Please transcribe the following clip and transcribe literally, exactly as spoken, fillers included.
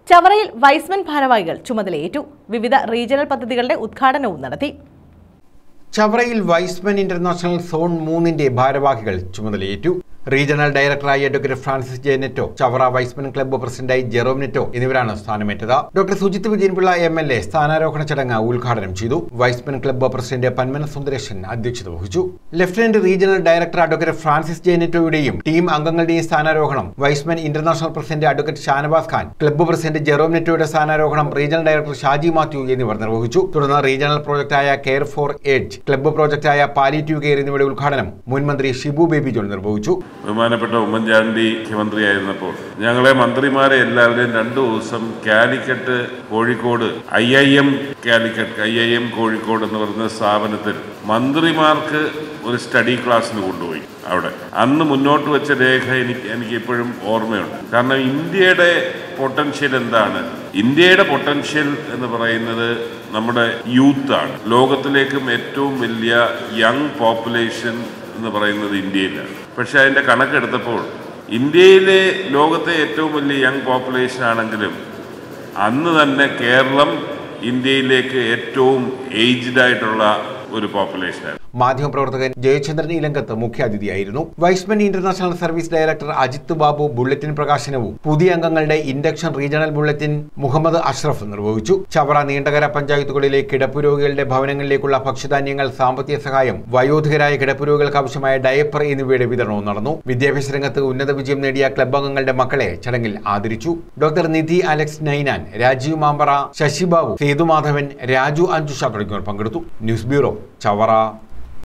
ചവറയിൽ Y's Men ഭാരവാഹികൾ ചുമതലയേറ്റു. വിവിധ റീജിയണൽ പദ്ധതികളുടെ ഉദ്ഘാടനവും നടത്തി. ചവറയിൽ വൈസ്മൻ ഇന്റർനാഷണൽ സോൺ മൂന്നിന്റെ ഭാരവാഹികൾ ചുമതലയേറ്റു. റീജിയണൽ ഡയറക്ടറായി advocate Francis J Netto, Chavara Y's Men club പ്രസിഡന്റായി ജെറോം നെറ്റോ എന്നിവരാണ് സ്ഥാനമേറ്റത്. Doctor Sujith Vijayan Pillai M L A സ്ഥാനാരോഹണ ചടങ്ങ് ഉദ്ഘാടനം ചെയ്തു. Y's Men club president Panmana Sundaresan അധ്യക്ഷത വഹിച്ചു. Lieutenant regional director advocate Francis J നെറ്റോയുടെയും ടീം അംഗങ്ങളുടെയും സ്ഥാനാരോഹണം, Y's Men international president advocate Shanavas Khan, club president Jerome നെറ്റോയുടെ സ്ഥാനാരോഹണം റീജിയണൽ ഡയറക്ടർ ഷാജി മാത്യു എന്നിവർ നിർവഹിച്ചു. തുടർന്ന് റീജിയണൽ പ്രോജക്റ്റായ കെയർ ഫോർ ഏജ്, ക്ലബ്ബ് പ്രോജക്റ്റായ പാലിറ്റീവ് കെയർ എന്നിവയുടെ ഉദ്ഘാടനം മുൻമന്ത്രി ഷിബു ബേബി ജോൺ നിർവഹിച്ചു. ബഹുമാനപ്പെട്ട ഉമ്മൻചാണ്ടി മുഖ്യമന്ത്രിയായിരുന്നപ്പോൾ ഞങ്ങളെ മന്ത്രിമാരെ എല്ലാവരെയും രണ്ടു ദിവസം Calicut Kozhikode I I M Calicut I I M Kozhikode എന്ന് പറയുന്ന സ്ഥാപനത്തിൽ മന്ത്രിമാർക്ക് ഒരു സ്റ്റഡി ക്ലാസ്സിന് കൊണ്ടുപോയി. അവിടെ അന്ന് മുന്നോട്ട് വെച്ച രേഖ എനിക്ക് എനിക്ക് ഇപ്പോഴും ഓർമ്മയുണ്ട്. കാരണം ഇന്ത്യയുടെ പൊട്ടൻഷ്യൽ എന്താണ്? ഇന്ത്യയുടെ പൊട്ടൻഷ്യൽ എന്ന് പറയുന്നത് നമ്മുടെ യൂത്താണ്. ലോകത്തിലേക്കും ഏറ്റവും വലിയ യങ് പോപ്പുലേഷൻ എന്ന് പറയുന്നത് ഇന്ത്യയിലാണ്. പക്ഷെ അതിൻ്റെ കണക്കെടുത്തപ്പോൾ ഇന്ത്യയിലെ ലോകത്തെ ഏറ്റവും വലിയ യങ് പോപ്പുലേഷൻ ആണെങ്കിലും അന്ന് തന്നെ കേരളം ഇന്ത്യയിലേക്ക് ഏറ്റവും ഏജ്ഡ് ആയിട്ടുള്ള ഒരു പോപ്പുലേഷനാണ്. മാധ്യമപ്രവർത്തകൻ ജയചന്ദ്രൻ ഇലങ്കത്ത് മുഖ്യാതിഥിയായിരുന്നു. Y's Men international service director Ajith Babu bulletin പ്രകാശനവും പുതിയ അംഗങ്ങളുടെ induction regional bulletin Muhammad Ashraf നിർവഹിച്ചു. ചവറ, നീണ്ടകര പഞ്ചായത്തുകളിലെ കിടപ്പുരോഗികളുടെ ഭവനങ്ങളിലേക്കുള്ള ഭക്ഷ്യധാന്യങ്ങൾ, സാമ്പത്തിക സഹായം, വയോധികരായ കിടപ്പുരോഗികൾക്ക് ആവശ്യമായ ഡയപ്പർ എന്നിവയുടെ വിതരണവും നടന്നു. വിദ്യാഭ്യാസ രംഗത്ത് ഉന്നത വിജയം നേടിയ ക്ലബ് അംഗങ്ങളുടെ മക്കളെ ചടങ്ങിൽ ആദരിച്ചു. ഡോക്ടർ നിധി അലക്സ് നൈനാൻ, രാജീവ് മാമ്പറ, ശശിബാബു, സേതുമാധവൻ, രാജു അഞ്ജുഷ തുടങ്ങിയവർ പങ്കെടുത്തു. News bureau, Chavara.